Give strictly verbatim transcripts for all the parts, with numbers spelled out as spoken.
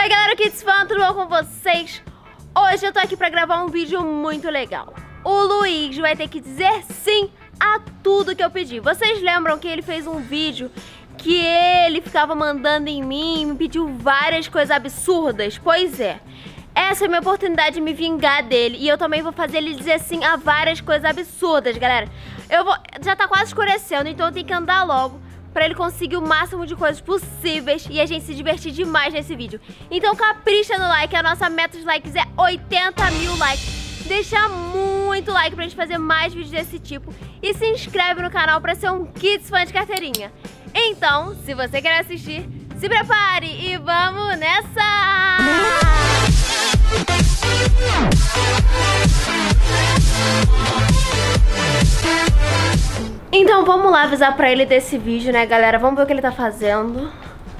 Oi galera, Kids Fan, tudo bom com vocês? Hoje eu tô aqui pra gravar um vídeo muito legal. O Luiz vai ter que dizer sim a tudo que eu pedi. Vocês lembram que ele fez um vídeo que ele ficava mandando em mim, me pediu várias coisas absurdas? Pois é, essa é a minha oportunidade de me vingar dele. E eu também vou fazer ele dizer sim a várias coisas absurdas, galera. Eu vou... Já tá quase escurecendo, então eu tenho que andar logo pra ele conseguir o máximo de coisas possíveis e a gente se divertir demais nesse vídeo. Então capricha no like, a nossa meta de likes é oitenta mil likes. Deixa muito like pra gente fazer mais vídeos desse tipo. E se inscreve no canal pra ser um Kids Fan de carteirinha. Então, se você quer assistir, se prepare e vamos nessa! Então vamos lá avisar pra ele desse vídeo, né, galera? Vamos ver o que ele tá fazendo.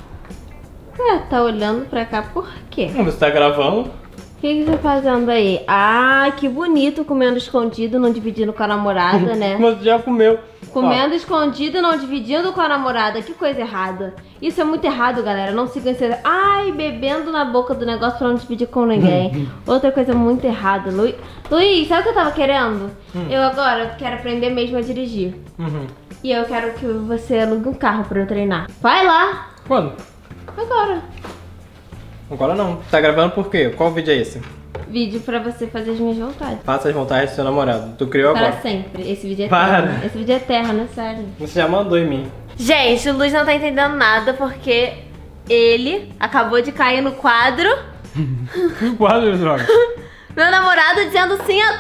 É, tá olhando pra cá por quê? Você tá gravando? O que, que você tá fazendo aí? Ah, que bonito, comendo escondido, não dividindo com a namorada, né? Você já comeu. Comendo Ó. escondido, não dividindo com a namorada. Que coisa errada. Isso é muito errado, galera. Não sigam esse... Ai, bebendo na boca do negócio pra não dividir com ninguém. Outra coisa muito errada. Lu... Luiz, sabe o que eu tava querendo? Hum. Eu agora quero aprender mesmo a dirigir. Uhum. E eu quero que você alugue um carro pra eu treinar. Vai lá. Quando? Agora. Agora não. Tá gravando por quê? Qual vídeo é esse? Vídeo pra você fazer as minhas vontades. Faça as vontades do seu namorado. Tu criou Para agora? Para sempre. Esse vídeo é Para. eterno. Esse vídeo é eterno, né? Sério. Você já mandou em mim. Gente, o Luiz não tá entendendo nada porque ele acabou de cair no quadro. Que quadro, droga? Meu namorado dizendo sim a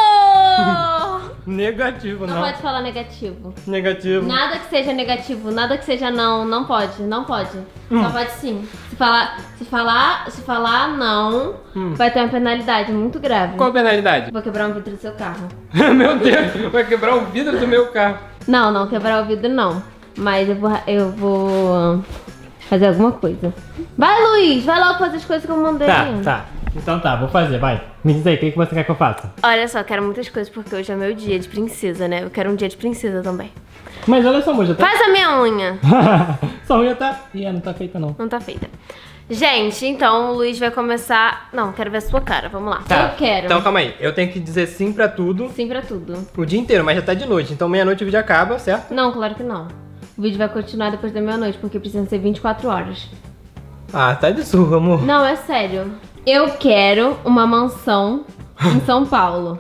tudo! Negativo, não. Não pode falar negativo. Negativo. Nada que seja negativo, nada que seja não, não pode, não pode. Hum. Só pode sim. Se falar, se falar, se falar não, hum. vai ter uma penalidade muito grave. Qual penalidade? Vou quebrar um vidro do seu carro. Meu Deus, vai quebrar o vidro do meu carro. Não, não quebrar o vidro não. Mas eu vou, eu vou fazer alguma coisa. Vai, Luiz, vai logo fazer as coisas que eu mandei. Tá, tá. Então tá, vou fazer, vai. Me diz aí, o que você quer que eu faça? Olha só, eu quero muitas coisas porque hoje é meu dia de princesa, né? Eu quero um dia de princesa também. Mas olha só, amor, já tá... Faz a minha unha. Sua unha tá... Ih, não tá feita não. Não tá feita. Gente, então o Luiz vai começar... Não, quero ver a sua cara, vamos lá. Tá. Eu quero. Então calma aí, eu tenho que dizer sim pra tudo. Sim pra tudo. O dia inteiro, mas já tá de noite, então meia-noite o vídeo acaba, certo? Não, claro que não. O vídeo vai continuar depois da meia-noite, porque precisa ser vinte e quatro horas. Ah, tá de surra, amor. Não, é sério. Eu quero uma mansão em São Paulo.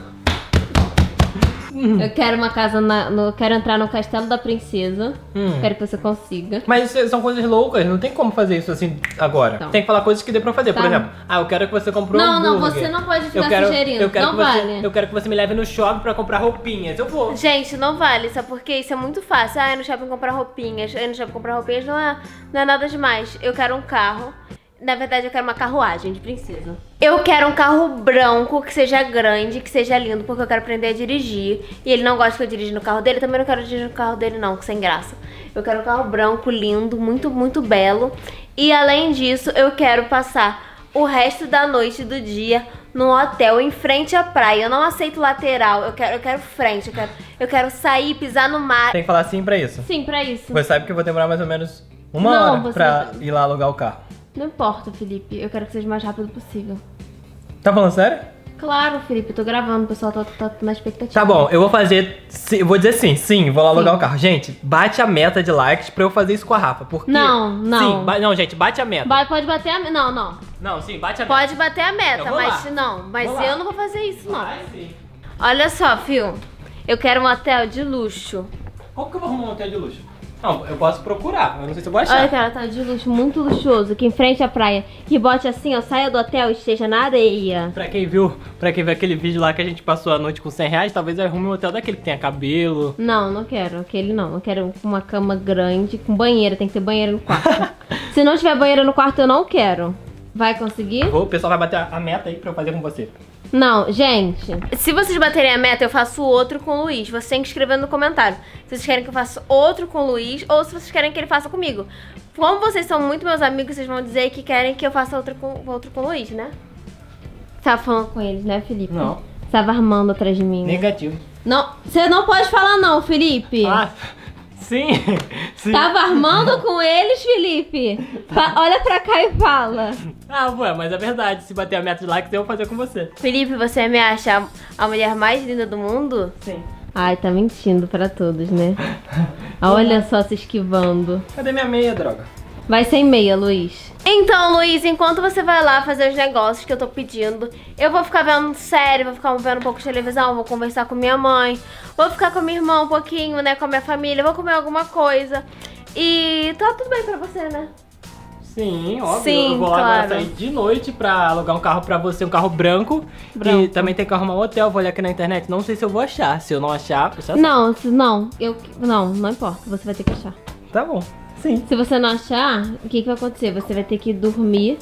Eu quero uma casa na... No, quero entrar no Castelo da Princesa. Hum. Quero que você consiga. Mas são coisas loucas, não tem como fazer isso assim agora. Então. Tem que falar coisas que dê pra fazer. Tá. Por exemplo, ah, eu quero que você compre um Não, hambúrguer. não, você não pode ficar eu quero, sugerindo. Eu quero não que você, vale. Eu quero que você me leve no shopping pra comprar roupinhas. Eu vou. Gente, não vale, sabe por quê? Isso é muito fácil. Ah, ir no shopping comprar roupinhas. Ir no shopping comprar roupinhas não é, não é nada demais. Eu quero um carro. Na verdade, eu quero uma carruagem de princesa. Eu quero um carro branco, que seja grande, que seja lindo, porque eu quero aprender a dirigir. E ele não gosta que eu dirija no carro dele, também não quero dirigir no carro dele não, que sem graça. Eu quero um carro branco, lindo, muito, muito belo. E além disso, eu quero passar o resto da noite e do dia num hotel em frente à praia. Eu não aceito lateral, eu quero, eu quero frente, eu quero, eu quero sair, pisar no mar. Tem que falar sim pra isso? Sim, pra isso. Você sabe que eu vou demorar mais ou menos uma não, hora você... pra ir lá alugar o carro. Não importa, Felipe. Eu quero que seja o mais rápido possível. Tá falando sério? Claro, Felipe. Eu tô gravando. O pessoal tá, tá na expectativa. Tá bom, eu vou fazer... Eu vou dizer sim. Sim, vou lá alugar sim. o carro. Gente, bate a meta de likes pra eu fazer isso com a Rafa. Porque... Não, não. Sim, ba... não, gente, bate a meta. Ba pode bater a meta. Não, não. Não, sim, bate a meta. Pode bater a meta, mas lá. não. Mas vou eu lá. não vou fazer isso, não. Vai, sim. Olha só, fio. Eu quero um hotel de luxo. Qual que eu vou arrumar um hotel de luxo? Não, eu posso procurar, eu não sei se eu vou achar. Olha, cara, tá de luxo, muito luxuoso, aqui em frente à praia. Que bote assim, ó, saia do hotel e esteja na areia. Pra quem viu, pra quem viu aquele vídeo lá que a gente passou a noite com cem reais, talvez eu arrume um hotel daquele que tenha cabelo. Não, não quero, aquele não. Eu quero uma cama grande, com banheiro, tem que ter banheiro no quarto. Se não tiver banheiro no quarto, eu não quero. Vai conseguir? Vou, o pessoal vai bater a meta aí pra eu fazer com você. Não, gente, se vocês baterem a meta, eu faço outro com o Luiz. Você tem que escrever no comentário se vocês querem que eu faça outro com o Luiz ou se vocês querem que ele faça comigo. Como vocês são muito meus amigos, vocês vão dizer que querem que eu faça outro com, outro com o Luiz, né? Você tava falando com eles, né, Felipe? Não. Você tava armando atrás de mim, né? Negativo. Não, você não pode falar não, Felipe. Ah, Sim, sim. Tava armando com eles, Felipe? Fa- olha pra cá e fala. Ah, ué, mas é verdade. Se bater a meta de likes, eu vou fazer com você. Felipe, você me acha a mulher mais linda do mundo? Sim. Ai, tá mentindo pra todos, né? Olha só se esquivando. Cadê minha meia, droga? Vai sem meia, Luiz. Então, Luiz, enquanto você vai lá fazer os negócios que eu tô pedindo, eu vou ficar vendo série, vou ficar vendo um pouco de televisão, vou conversar com minha mãe, vou ficar com minha irmã um pouquinho, né, com a minha família, vou comer alguma coisa. E tá tudo bem pra você, né? Sim, óbvio. Sim, eu vou lá claro. agora sair de noite pra alugar um carro pra você, um carro branco. Branco. E também tem que arrumar um hotel, vou olhar aqui na internet. Não sei se eu vou achar. Se eu não achar, eu já sei. Não, se- não, eu, não, não importa, você vai ter que achar. Tá bom. Sim. Se você não achar, o que que vai acontecer? Você vai ter que dormir,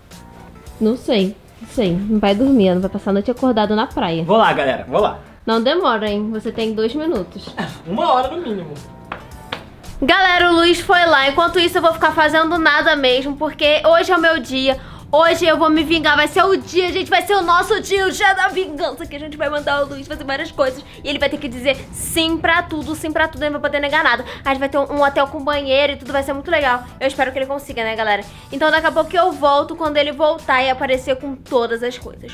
não sei, não sei, não vai dormir, não vai passar a noite acordado na praia. Vou lá, galera. Vou lá. Não demora, hein? Você tem dois minutos. Uma hora no mínimo. Galera, o Luiz foi lá. Enquanto isso, eu vou ficar fazendo nada mesmo, porque hoje é o meu dia. Hoje eu vou me vingar. Vai ser o dia, gente. Vai ser o nosso dia, o dia da vingança. Que a gente vai mandar o Luiz fazer várias coisas. E ele vai ter que dizer sim pra tudo. Sim pra tudo, ele não vai poder negar nada. A gente vai ter um, um hotel com banheiro e tudo. Vai ser muito legal. Eu espero que ele consiga, né, galera? Então daqui a pouco eu volto quando ele voltar e aparecer com todas as coisas.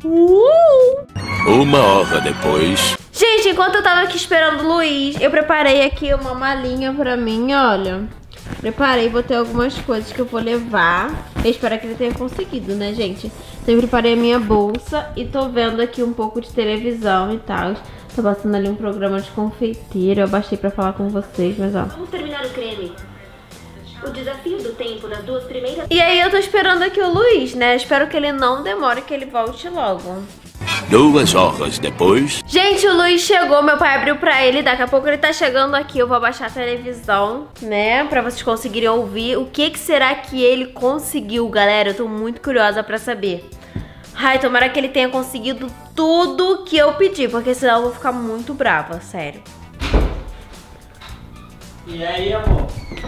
Uh! Uma hora depois. Gente, enquanto eu tava aqui esperando o Luiz, eu preparei aqui uma malinha pra mim, olha. Preparei, botei algumas coisas que eu vou levar. Eu espero que ele tenha conseguido, né, gente? Então eu preparei a minha bolsa e tô vendo aqui um pouco de televisão e tal. Tô passando ali um programa de confeiteiro. Eu baixei pra falar com vocês, mas ó. Vamos terminar o creme. O desafio do tempo das duas primeiras... E aí eu tô esperando aqui o Luiz, né? Espero que ele não demore, que ele volte logo. Duas horas depois. Gente, o Luiz chegou, meu pai abriu pra ele. Daqui a pouco ele tá chegando aqui. Eu vou abaixar a televisão, né? Pra vocês conseguirem ouvir. O que que será que ele conseguiu, galera? Eu tô muito curiosa pra saber. Ai, tomara que ele tenha conseguido tudo que eu pedi, porque senão eu vou ficar muito brava, sério. E aí, amor?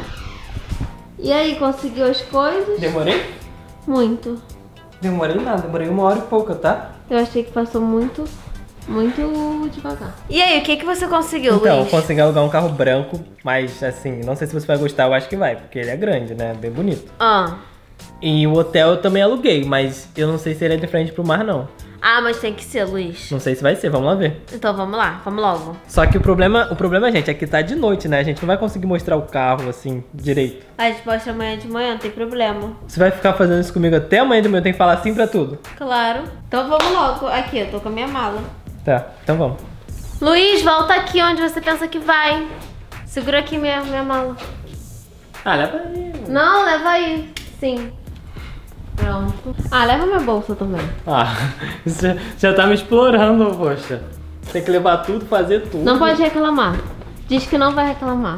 E aí, conseguiu as coisas? Demorei? Muito. Demorei nada. Demorei uma hora e pouca, tá? Eu achei que passou muito, muito devagar. E aí, o que que você conseguiu, Então, eu Luiz? consegui alugar um carro branco, mas assim, não sei se você vai gostar, eu acho que vai, porque ele é grande, né? Bem bonito. Ah. E o hotel eu também aluguei, mas eu não sei se ele é de frente pro mar, não. Ah, mas tem que ser, Luiz. Não sei se vai ser, vamos lá ver. Então vamos lá, vamos logo. Só que o problema, o problema, gente, é que tá de noite, né? A gente não vai conseguir mostrar o carro, assim, direito. A gente mostra amanhã de manhã, não tem problema. Você vai ficar fazendo isso comigo até amanhã de manhã, eu tenho que falar sim pra tudo. Claro. Então vamos logo. Aqui, eu tô com a minha mala. Tá, então vamos. Luiz, volta aqui onde você pensa que vai. Segura aqui minha, minha mala. Ah, leva aí. Não, leva aí. Sim. Pronto. Ah, leva minha bolsa também. Ah, você já tá me explorando, poxa. Tem que levar tudo, fazer tudo. Não pode reclamar. Diz que não vai reclamar.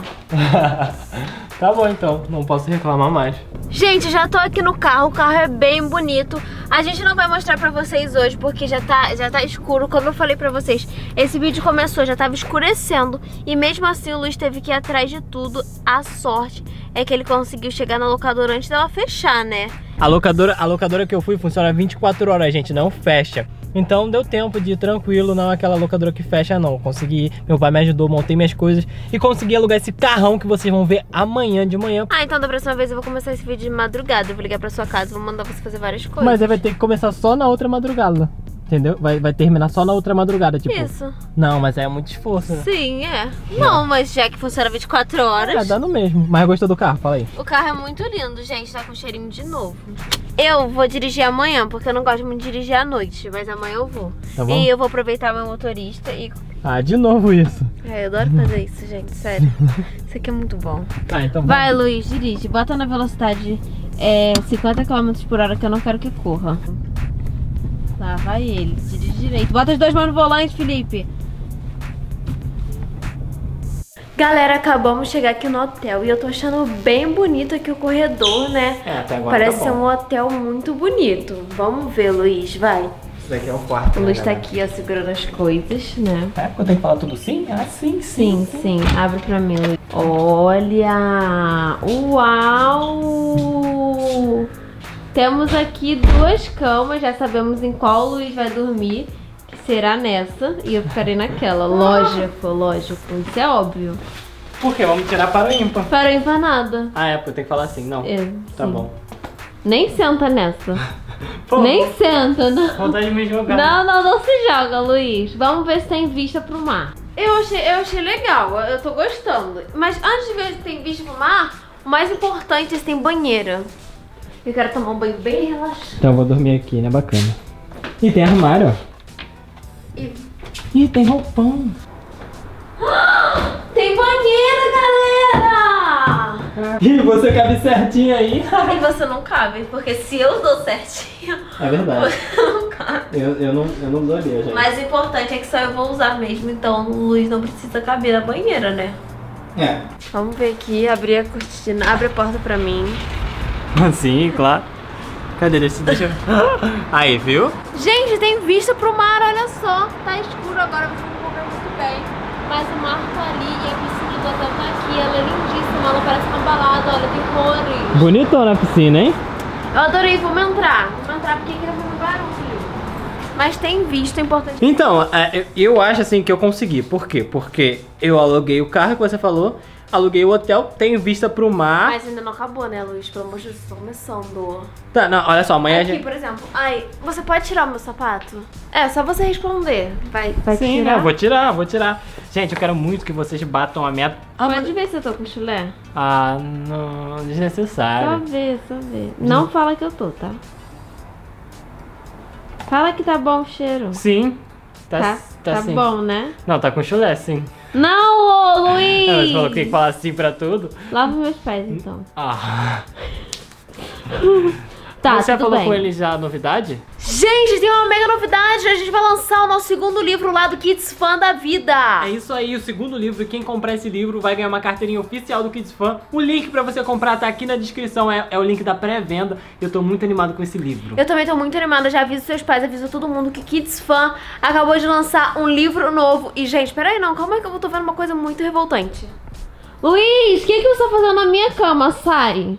Tá bom então, não posso reclamar mais. Gente, já tô aqui no carro, o carro é bem bonito. A gente não vai mostrar pra vocês hoje porque já tá, já tá escuro. Como eu falei pra vocês, esse vídeo começou, já tava escurecendo. E mesmo assim o Luiz teve que ir atrás de tudo. A sorte é que ele conseguiu chegar na locadora antes dela fechar, né? A locadora, a locadora que eu fui funciona vinte e quatro horas, gente, não fecha. Então deu tempo de ir tranquilo, não é aquela locadora que fecha não. Consegui ir, meu pai me ajudou, montei minhas coisas e consegui alugar esse carrão que vocês vão ver amanhã de manhã. Ah, então da próxima vez eu vou começar esse vídeo de madrugada. Eu vou ligar pra sua casa, vou mandar você fazer várias coisas. Mas aí vai ter que começar só na outra madrugada, entendeu? Vai, vai terminar só na outra madrugada, tipo. Isso. Não, mas aí é muito esforço, né? Sim, é. Não, mas já que funciona vinte e quatro horas. É, dá no mesmo. Mas gostou do carro? Fala aí. O carro é muito lindo, gente. Tá com cheirinho de novo. Eu vou dirigir amanhã, porque eu não gosto muito de dirigir à noite. Mas amanhã eu vou. Tá bom? E eu vou aproveitar meu motorista e... Ah, de novo isso. É, eu adoro fazer isso, gente. Sério. Isso aqui é muito bom. Tá, então Vai, vamos. Luiz, dirige. Bota na velocidade é, cinquenta quilômetros por hora, que eu não quero que corra. Tá, vai ele. Dirige direito. Bota as duas mãos no volante, Felipe. Galera, acabamos de chegar aqui no hotel e eu tô achando bem bonito aqui o corredor, né? É, até agora Parece tá ser bom. um hotel muito bonito. Vamos ver, Luiz, vai. Isso daqui é o quarto. O Luiz né, tá galera? aqui, ó, segurando as coisas, né? É, porque eu tenho que falar tudo sim? Ah, sim, Sim, sim. Abre pra mim, Luiz. Olha! Uau! Temos aqui duas camas, já sabemos em qual o Luiz vai dormir. Que será nessa e eu ficarei naquela. Lógico, lógico. Isso é óbvio. Por quê? Vamos tirar para o ímpar. Para o ímpar nada. Ah, é, porque tem que falar assim, não. É, Tá sim. bom. Nem senta nessa. Pô, Nem senta, não. vontade de me jogar. Não, não, não se joga, Luiz. Vamos ver se tem vista pro mar. Eu achei, eu achei legal, eu tô gostando. Mas antes de ver se tem vista pro mar, o mais importante é se tem banheira. Eu quero tomar um banho bem relaxante. Então eu vou dormir aqui, né? Bacana. E tem armário, ó. E... Ih, tem roupão. Tem banheira, galera! E você cabe certinho aí. E você não cabe, porque se eu dou certinho, É verdade. você não cabe. Eu, eu não, eu não daria, gente. Mas o importante é que só eu vou usar mesmo, então o Luiz não precisa caber na banheira, né? É. Vamos ver aqui, abrir a cortina, abre a porta pra mim. Sim, claro. Cadê? Deixa, deixa eu... Aí, viu? Gente, tem vista pro mar, olha só. Tá escuro agora, você não vê muito bem. Mas o mar tá ali e a piscina do hotel tá aqui. Ela é lindíssima, ela parece uma balada, olha, tem cores. Bonitona a piscina, hein? Eu adorei, vamos entrar. Vamos entrar porque aqui é muito barulho. Mas tem vista, é importante. Então, é, eu, eu acho assim que eu consegui. Por quê? Porque eu aluguei o carro que você falou, aluguei o hotel, tenho vista pro mar. Mas ainda não acabou, né, Luiz? Pelo amor de Deus, tô começando. Tá, não, olha só, amanhã a Aqui, gente... por exemplo, ai, você pode tirar o meu sapato? É, só você responder. Vai, vai Sim, tirar? né? Vou tirar, vou tirar. Gente, eu quero muito que vocês batam a meta. Ah, mas- Pode ver se eu tô com chulé. ah não, Só desnecessário. ver, só ver. Não fala que eu tô, tá? Fala que tá bom o cheiro. Sim, tá, Tá, tá, tá sim. bom, né? Não, tá com chulé, sim. Não, ô Luiz! Não, você falou que tem que falar assim pra tudo. Lava meus pés, então. Ah. Tá, Você já tudo falou bem. com ele já a novidade? Gente, tem uma mega novidade. A gente vai lançar o nosso segundo livro lá do Kids Fan da Vida. É isso aí, o segundo livro. Quem comprar esse livro vai ganhar uma carteirinha oficial do Kids Fan. O link pra você comprar tá aqui na descrição, é, é o link da pré-venda. Eu tô muito animado com esse livro. Eu também tô muito animada, já aviso seus pais, aviso todo mundo que Kids Fan acabou de lançar um livro novo. E, gente, peraí, não, calma aí que eu tô vendo uma coisa muito revoltante. Luiz, o que, que você tá fazendo na minha cama? Sai.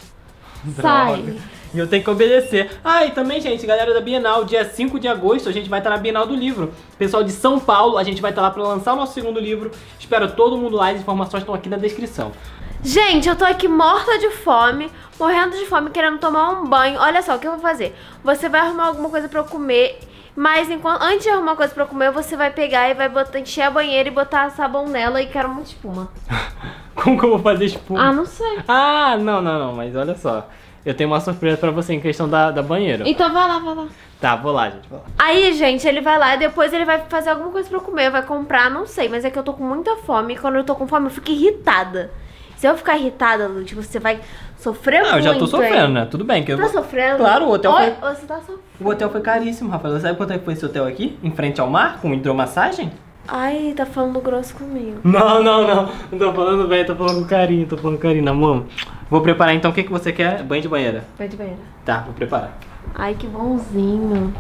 Sai. Droga. E eu tenho que obedecer. Ah, e também, gente, galera da Bienal, dia cinco de agosto, a gente vai estar na Bienal do Livro. Pessoal de São Paulo, a gente vai estar lá pra lançar o nosso segundo livro. Espero todo mundo lá, as informações estão aqui na descrição. Gente, eu tô aqui morta de fome, morrendo de fome, querendo tomar um banho. Olha só, o que eu vou fazer? Você vai arrumar alguma coisa pra eu comer, mas enquanto, antes de arrumar coisa pra eu comer, você vai pegar e vai botar, encher a banheira e botar sabão nela e quero muita espuma. Como que eu vou fazer espuma? Ah, não sei. Ah, não, não, não, mas olha só. Eu tenho uma surpresa pra você em questão da, da banheira. Então vai lá, vai lá. Tá, vou lá, gente, vou lá. Aí, gente, ele vai lá e depois ele vai fazer alguma coisa pra eu comer, vai comprar, não sei, mas é que eu tô com muita fome e quando eu tô com fome eu fico irritada. Se eu ficar irritada, Lud, você vai sofrer Não, muito, eu já tô sofrendo, hein? né? Tudo bem que eu Tá sofrendo? Claro, o hotel Oi, foi... Você tá sofrendo. O hotel foi caríssimo, Rafael. Sabe quanto é que foi esse hotel aqui? Em frente ao mar, com hidromassagem? Ai, tá falando grosso comigo. Não, não, não. Não tô falando bem, tô falando com carinho, tô falando com carinho, amor. Vou preparar então, o que, que você quer? Banho de banheira. Vai de banheira. Tá, vou preparar. Ai, que bonzinho.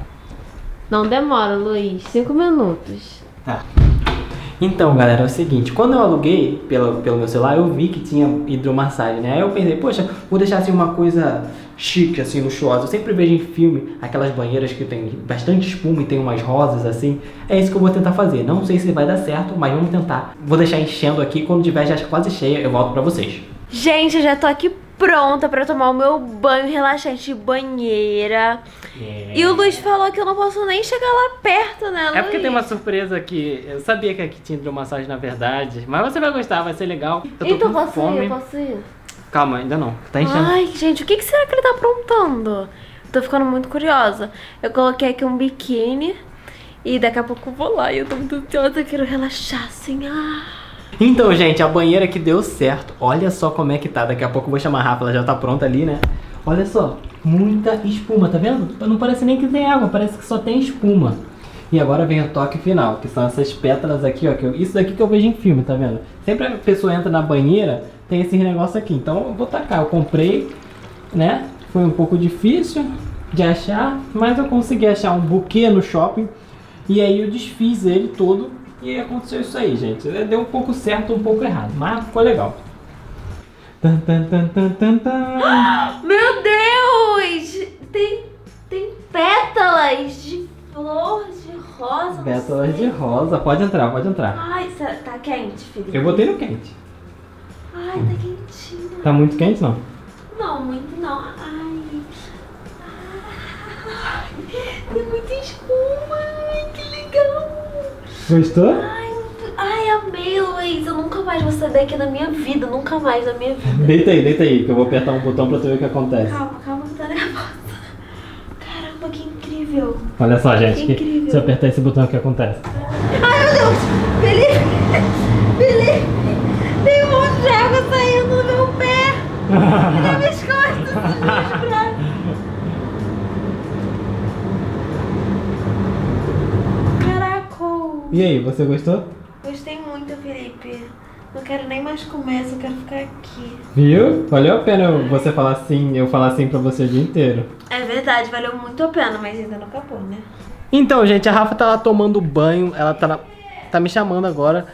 Não demora, Luiz. Cinco minutos. Tá. Então, galera, é o seguinte, quando eu aluguei pelo, pelo meu celular, eu vi que tinha hidromassagem, né? Aí eu pensei, poxa, vou deixar assim uma coisa chique, assim, luxuosa. Eu sempre vejo em filme aquelas banheiras que tem bastante espuma e tem umas rosas, assim. É isso que eu vou tentar fazer. Não sei se vai dar certo, mas vamos tentar. Vou deixar enchendo aqui, quando tiver já quase cheia, eu volto pra vocês. Gente, eu já tô aqui pronta pra tomar o meu banho relaxante de banheira. É. E o Luiz falou que eu não posso nem chegar lá perto, né, Luiz? É porque tem uma surpresa aqui. Eu sabia que aqui tinha hidromassagem na verdade, mas você vai gostar, vai ser legal. Eu tô Então com posso fome. ir, eu posso ir? Calma, ainda não. Tá enchendo. Ai, gente, o que, que será que ele tá aprontando? Tô ficando muito curiosa. Eu coloquei aqui um biquíni e daqui a pouco eu vou lá. E eu tô muito ansiosa, eu quero relaxar assim. Ah. Então, gente, a banheira que deu certo. Olha só como é que tá. Daqui a pouco eu vou chamar a Rafa, ela já tá pronta ali, né? Olha só, muita espuma, tá vendo? Não parece nem que tem água, parece que só tem espuma. E agora vem o toque final, que são essas pétalas aqui, ó. Que eu, isso daqui que eu vejo em filme, tá vendo? Sempre a pessoa entra na banheira, tem esse negócio aqui. Então eu vou tacar. Eu comprei, né? Foi um pouco difícil de achar, mas eu consegui achar um buquê no shopping. E aí eu desfiz ele todo. E aí aconteceu isso aí, gente. Deu um pouco certo, um pouco errado, mas ficou legal. Tan, tan, tan, tan, tan, tan. Meu Deus! Tem, tem pétalas de flor de rosa. não Pétalas sei. de rosa. Pode entrar, pode entrar. Ai, cê- tá quente, Felipe. Eu botei no quente. Ai, tá quentinho. Tá muito quente, não? Não, muito não. Ai. Ai. Tem muita espuma. Ai, que legal. Gostou? Ai, ai, amei, Luiz. Eu nunca mais vou sair daqui na minha vida. Nunca mais na minha vida. Deita aí, deita aí, que eu vou apertar um botão pra tu ver o que acontece. Calma, calma que tá nervosa. Caramba, que incrível. Olha só, gente, Que que incrível. se eu apertar esse botão, o que acontece? Ai, meu Deus. Felipe. Felipe. Tem um monte de água saindo do meu pé. E nas minhas costas. Nos meus braços. Caraca. E aí, você gostou? Gostei muito, Felipe. Não quero nem mais comer, só quero ficar aqui. Viu? Valeu a pena você falar assim, eu falar assim pra você o dia inteiro. É verdade, valeu muito a pena, mas ainda não acabou, né? Então, gente, a Rafa tá lá tomando banho, ela tá, na... tá me chamando agora.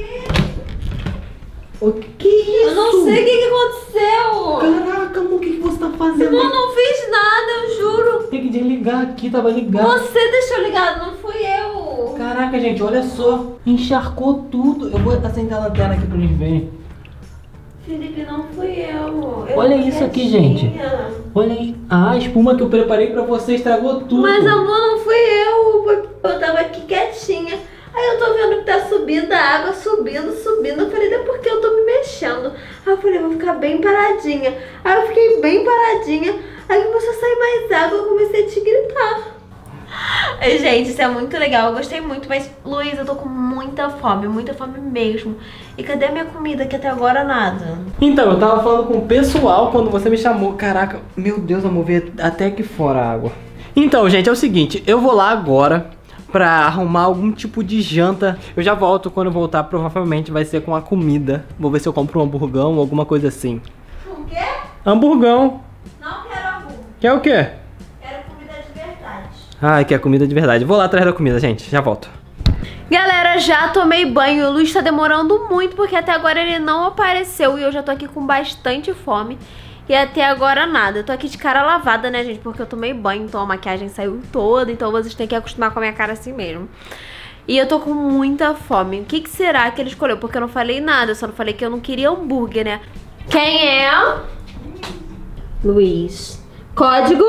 O que isso? Eu não sei o que, que aconteceu. Caraca, amor, o que, que você tá fazendo? Eu não fiz nada, eu juro. Tem que desligar aqui, tava ligado. Você deixou ligado, não fui eu. Caraca, gente, olha só. Encharcou tudo. Eu vou acender a lanterna aqui pra eles verem. Felipe, não fui eu. eu Olha tô isso aqui, quietinha. gente. Olha aí. Ah, a espuma que eu preparei pra você estragou tudo. Mas amor, não fui eu. Eu tava aqui quietinha. Aí eu tô vendo que tá subindo a água, subindo, subindo. Eu falei, é porque eu tô me mexendo. Aí eu falei, vou ficar bem paradinha. Aí eu fiquei bem paradinha. Aí começou a sair mais água, eu comecei a te gritar. Ai, gente, isso é muito legal, eu gostei muito. Mas, Luiz, eu tô com muita fome, muita fome mesmo. E cadê a minha comida? Que até agora nada. Então, eu tava falando com o pessoal quando você me chamou. Caraca, meu Deus, amor, veio até aqui fora a água. Então, gente, é o seguinte, eu vou lá agora pra arrumar algum tipo de janta. Eu já volto, quando eu voltar provavelmente vai ser com a comida. Vou ver se eu compro um hamburgão ou alguma coisa assim. O quê? Hamburgão. Não quero hambúrguer, Quer o quê? quero comida de verdade. Ai, quer comida de verdade. Vou lá atrás da comida, gente. Já volto. Galera, já tomei banho. O Luiz tá demorando muito porque até agora ele não apareceu. E eu já tô aqui com bastante fome. E até agora nada. Eu tô aqui de cara lavada, né, gente? Porque eu tomei banho, então a maquiagem saiu toda. Então vocês têm que acostumar com a minha cara assim mesmo. E eu tô com muita fome. O que, que será que ele escolheu? Porque eu não falei nada. Eu só não falei que eu não queria hambúrguer, né? Quem é? Luiz. Código?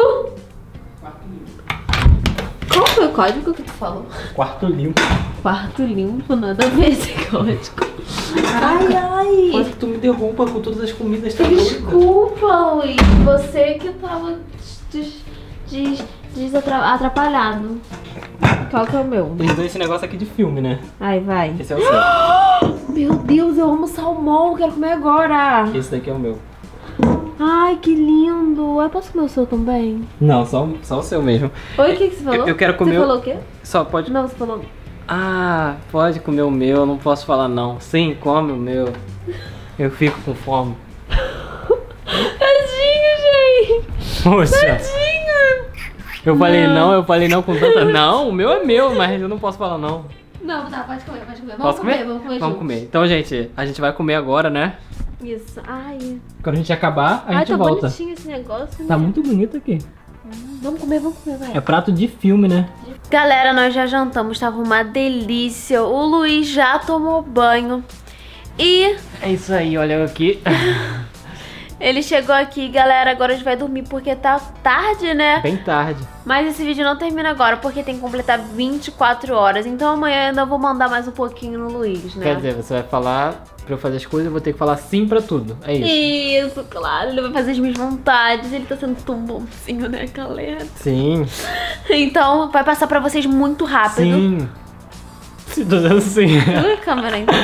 Qual foi o código que tu falou? Quarto limpo. Quarto limpo, nada a ver esse código. Ai, ai. Quase que tu me derruba com todas as comidas. Tá doida? Desculpa, Luiz. Você que tava des, des, desatra- atrapalhado. Qual que é o meu? Eles dão esse negócio aqui de filme, né? Ai, vai. Esse é o seu. Meu Deus, eu amo salmão. Quero comer agora. Esse daqui é o meu. Ai, que lindo. Eu posso comer o seu também? Não, só, só o seu mesmo. Oi, o que, que você falou? Eu, eu quero comer. Você falou o quê? Só pode. Não, você falou... Ah, pode comer o meu, eu não posso falar não. Sim, come o meu. Eu fico com fome. Tadinho, gente. Poxa. Tadinho. Eu falei Não. não, eu falei não com tanta. Não, o meu é meu, mas eu não posso falar não. Não, tá, pode comer, pode comer. Vamos Posso comer, comer? vamos comer Vamos juntos. comer. Então, gente, a gente vai comer agora, né? Isso. Ai. Quando a gente acabar, a Ai, gente tá volta. bonitinho esse negócio, Tá né? muito bonito aqui. Vamos comer, vamos comer, vai. É prato de filme, né? Galera, nós já jantamos, tava uma delícia. O Luiz já tomou banho. E É isso aí, olha aqui. ele chegou aqui, galera. Agora a gente vai dormir porque tá tarde, né? Bem tarde. Mas esse vídeo não termina agora porque tem que completar vinte e quatro horas. Então amanhã eu ainda vou mandar mais um pouquinho no Luiz, né? Quer dizer, você vai falar pra eu fazer as coisas, eu vou ter que falar sim pra tudo. É isso. Isso, claro. Ele vai fazer as minhas vontades. Ele tá sendo tão bonzinho, né, galera? Sim. Então vai passar pra vocês muito rápido. Sim. Se tô dizendo sim. Segura a câmera, então.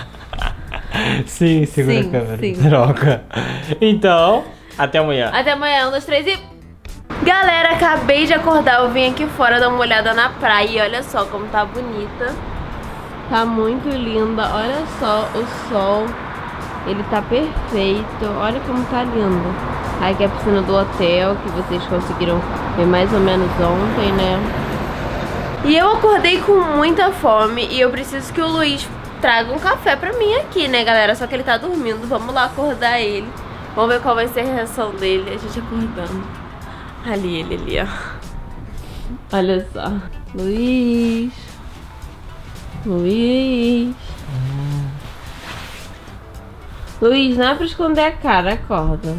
Sim, segura Sim, a câmera. sim. Troca. Então, até amanhã. Até amanhã, um, dois, três e... Galera, acabei de acordar, eu vim aqui fora dar uma olhada na praia e olha só como tá bonita. Tá muito linda, olha só o sol, ele tá perfeito, olha como tá lindo. Aí aqui é a piscina do hotel, que vocês conseguiram ver mais ou menos ontem, né? E eu acordei com muita fome e eu preciso que o Luiz traga um café pra mim aqui, né, galera? Só que ele tá dormindo, vamos lá acordar ele. Vamos ver qual vai ser a reação dele, a gente acordando. Ali, ele ali, ó. Olha só. Luiz. Luiz. Luiz, não é pra esconder a cara, acorda.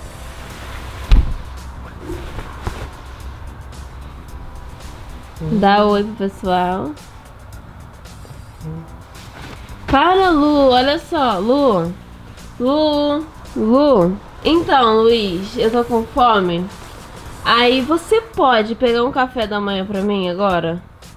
Dá oi pro pessoal. Para, Lu, olha só, Lu. Lu, Lu. Então, Luiz, eu tô com fome. Aí você pode pegar um café da manhã pra mim agora?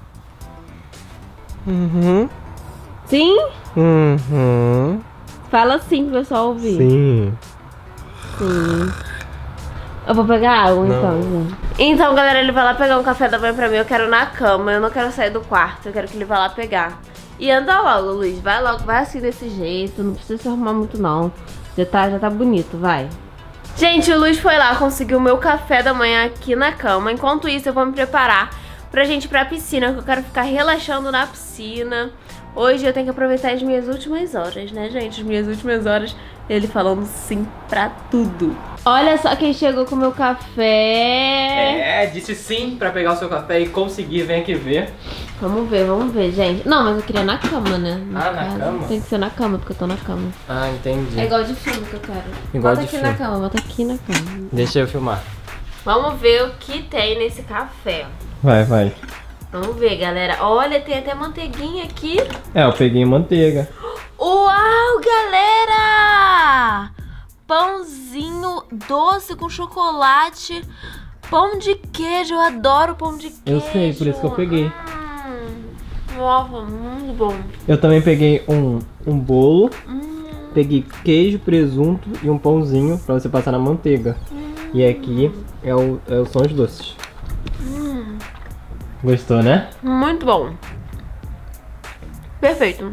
Uhum. Sim? Uhum. Fala sim pro pessoal ouvir. Sim. Sim. Eu vou pegar água então, gente. Então, galera, ele vai lá pegar um café da manhã pra mim. Eu quero na cama, eu não quero sair do quarto. Eu quero que ele vá lá pegar. E anda logo, Luiz. Vai logo, vai assim desse jeito. Não precisa se arrumar muito, não. Já tá, já tá bonito, vai. Gente, o Luiz foi lá, conseguiu o meu café da manhã aqui na cama. Enquanto isso, eu vou me preparar pra gente ir pra piscina, que eu quero ficar relaxando na piscina. Hoje eu tenho que aproveitar as minhas últimas horas, né, gente? As minhas últimas horas, ele falando sim pra tudo. Olha só quem chegou com o meu café. É, disse sim pra pegar o seu café e conseguir, vem aqui ver. Vamos ver, vamos ver, gente. Não, mas eu queria na cama, né? Ah, na cama? Tem que ser na cama, porque eu tô na cama. Ah, entendi. É igual de filme que eu quero. Igual bota de aqui filme. na cama, bota aqui na cama. Deixa eu filmar. Vamos ver o que tem nesse café. Vai, vai. Vamos ver, galera. Olha, tem até manteiguinha aqui. É, eu peguei manteiga. Uau, galera! Pãozinho doce com chocolate. Pão de queijo, eu adoro pão de queijo. Eu sei, por isso que eu peguei. Hum, nossa, muito bom. Eu também peguei um, um bolo. Hum. Peguei queijo, presunto e um pãozinho pra você passar na manteiga. Hum. E aqui é o, é o são os doces. Hum. Gostou, né? Muito bom. Perfeito.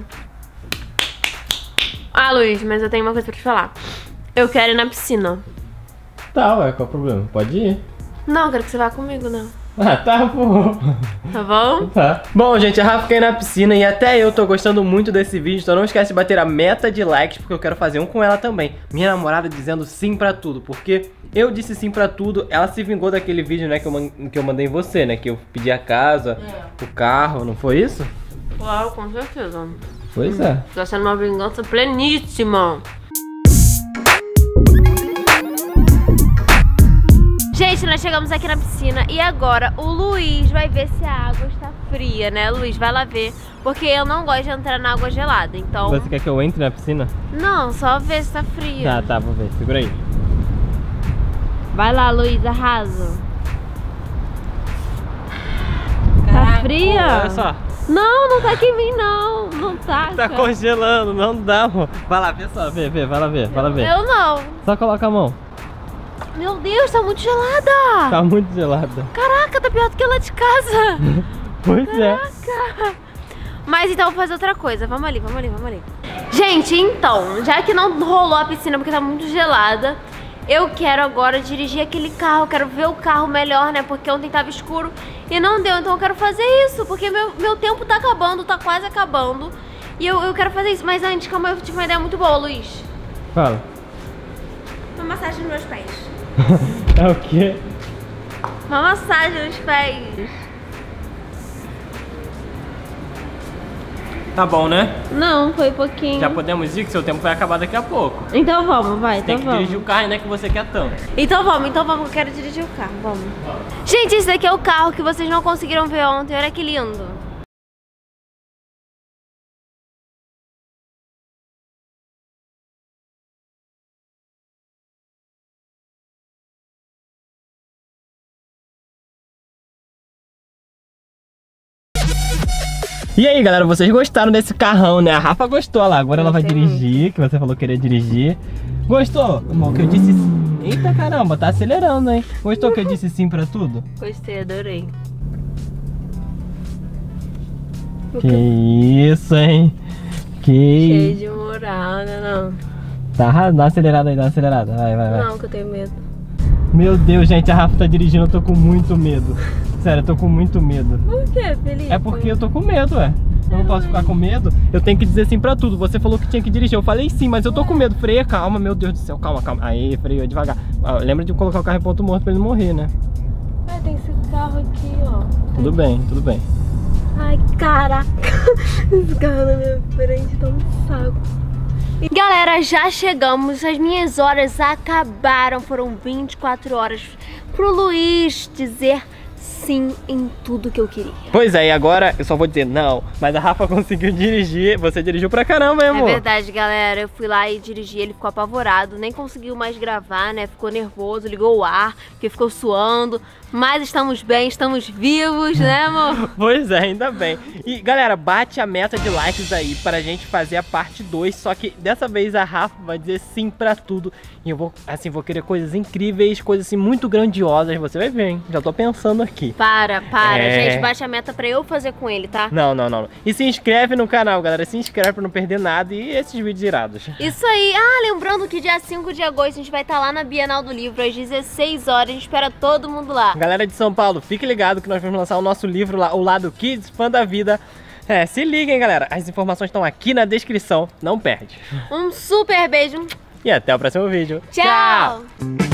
Ah, Luiz, mas eu tenho uma coisa pra te falar. Eu quero ir na piscina. Tá, ué, qual o problema? Pode ir. Não, eu quero que você vá comigo, né? Ah, tá bom. Tá bom? Tá. Bom, gente, a Rafa caiu na piscina e até eu tô gostando muito desse vídeo, então não esquece de bater a meta de likes, porque eu quero fazer um com ela também. Minha namorada dizendo sim pra tudo, porque eu disse sim pra tudo, ela se vingou daquele vídeo, né, que eu, que eu mandei em você, né, que eu pedi a casa, é. o carro, não foi isso? Claro, com certeza. Pois é. Tá sendo uma vingança pleníssima. Gente, nós chegamos aqui na piscina e agora o Luiz vai ver se a água está fria, né? Luiz, vai lá ver, porque eu não gosto de entrar na água gelada, então... Você quer que eu entre na piscina? Não, só ver se tá fria. Tá, tá, vou ver. Segura aí. Vai lá, Luiz, arrasa. Tá Caraca, fria? olha só. Não, não tá aqui em mim, não. Não tá. Tá cara. congelando, não dá, amor. Vai lá, vê só, vê, vê, vai lá ver, vai lá ver. Eu não. Só coloca a mão. Meu Deus, tá muito gelada. Tá muito gelada. Caraca, tá pior do que lá de casa. Pois Caraca. É. Mas então vou fazer outra coisa. Vamos ali, vamos ali, vamos ali. Gente, então, já que não rolou a piscina porque tá muito gelada, eu quero agora dirigir aquele carro. Quero ver o carro melhor, né? Porque ontem tava escuro e não deu. Então eu quero fazer isso, porque meu, meu tempo tá acabando, tá quase acabando. E eu, eu quero fazer isso. Mas antes, calma, eu tive uma ideia muito boa, Luiz. Fala. Uma massagem nos meus pés. É o quê? Uma massagem nos pés. Tá bom, né? Não, foi pouquinho. Já podemos ir, que seu tempo vai acabar daqui a pouco. Então vamos, vai, Tem então que vamos. dirigir o carro, né, que você quer tanto. Então vamos, então vamos, eu quero dirigir o carro, vamos. Gente, esse daqui é o carro que vocês não conseguiram ver ontem, olha que lindo. E aí, galera, vocês gostaram desse carrão, né? A Rafa gostou lá, agora ela vai dirigir, que você falou que queria dirigir. Gostou? Irmão, que eu disse... Eita caramba, tá acelerando, hein? Gostou que eu disse sim pra tudo? Gostei, adorei. Que isso, hein? Que... Cheio de moral, né, não? Tá, dá uma acelerada aí, dá uma acelerada. Vai, vai, vai. Não, que eu tenho medo. Meu Deus, gente, a Rafa tá dirigindo, eu tô com muito medo. Sério, eu tô com muito medo. Por que, Felipe? É porque eu tô com medo, ué. Eu não posso ficar com medo. Eu tenho que dizer sim pra tudo. Você falou que tinha que dirigir. Eu falei sim, mas eu tô com medo. Freia, calma, meu Deus do céu. Calma, calma. Aí, freia devagar. Ah, lembra de colocar o carro em ponto morto pra ele não morrer, né? Ah, tem esse carro aqui, ó. Tudo bem, tudo bem. Ai, caraca. Esse carro na minha frente tá um saco. Galera, já chegamos, as minhas horas acabaram, foram vinte e quatro horas pro Luiz dizer sim em tudo que eu queria. Pois é, e agora eu só vou dizer não, mas a Rafa conseguiu dirigir, você dirigiu pra caramba, hein, amor? É verdade, galera, eu fui lá e dirigi, ele ficou apavorado, nem conseguiu mais gravar, né, ficou nervoso, ligou o ar, porque ficou suando, mas estamos bem, estamos vivos, né, amor? Pois é, ainda bem. E galera, bate a meta de likes aí pra gente fazer a parte dois, só que dessa vez a Rafa vai dizer sim pra tudo, e eu vou, assim, vou querer coisas incríveis, coisas assim muito grandiosas, você vai ver, hein, já tô pensando aqui. Para, para, É. gente, baixa a meta pra eu fazer com ele, tá? Não, não, não. E se inscreve no canal, galera. Se inscreve pra não perder nada e esses vídeos irados. Isso aí. Ah, lembrando que dia cinco de agosto a gente vai estar lá na Bienal do Livro às dezesseis horas. A gente espera todo mundo lá. Galera de São Paulo, fique ligado que nós vamos lançar o nosso livro lá, O Lado Kids, Fã da Vida. É, se liguem, galera. As informações estão aqui na descrição. Não perde. Um super beijo. E até o próximo vídeo. Tchau.